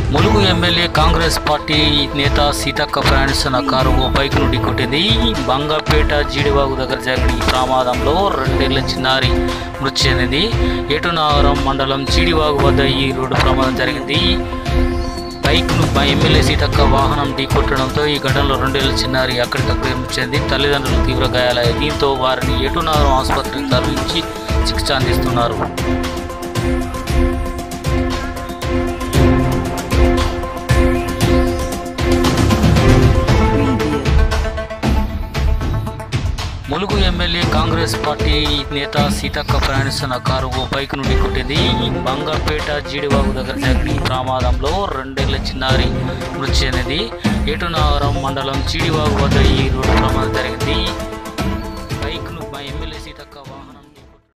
Mulugu MLA Congress party నేత సీతక్క ప్రయాణిస్తున్న car ఓ బైక్ను ఢీకొట్టింది. బంగాపేట జీడివాగు దగ్గర జరిగిన ఈ ప్రమాదంలో 2 ఏళ్ల చిన్నారి మృతి చెందింది. ఏటునాగరం మండలం జీడివాగు వద్ద ఈ రోడ్డు ప్రమాదం జరిగింది. బైక్ను ఎమ్మెల్యే సీతక్క వాహనం ఢీకొట్టడంతో ఈ ఘటనలో 2 ఏళ్ల చిన్నారి అక్కడికక్కడే మృతి చెంది తల్లిదండ్రులు తీవ్ర గాయాలయ్యాయి. దీంతో వారిని ఏటునాగరం ఆసుపత్రికి తరలించి చికిత్స అందిస్తున్నారు. ములుగు ఎమ్మెల్యే కాంగ్రెస్ పార్టీ నేత సీతక్క ప్రయాణిస్తున్న కారు ఓ బైక్ను ఢీకొట్టింది. బంగాపేట జీడివాగు దగ్గర జరిగిన ఈ ప్రమాదంలో 2 ఏళ్ల చిన్నారి మృతి చెందింది. ఏటునాగరం మండలం జీడివాగు వద్ద ఈ రోడ్డు ప్రమాదం జరిగింది.